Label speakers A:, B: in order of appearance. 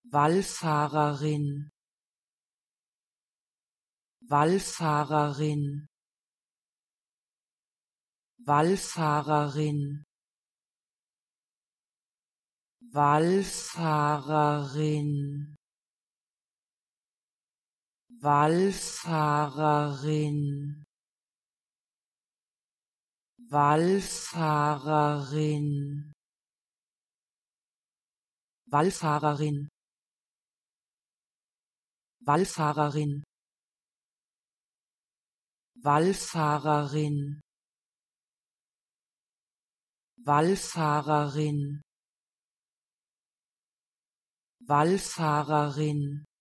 A: Wallfahrerin, Wallfahrerin, Wallfahrerin, Wallfahrerin, Wallfahrerin, Wallfahrerin, Wallfahrerin, Wallfahrerin, Wallfahrerin, Wallfahrerin, Wallfahrerin,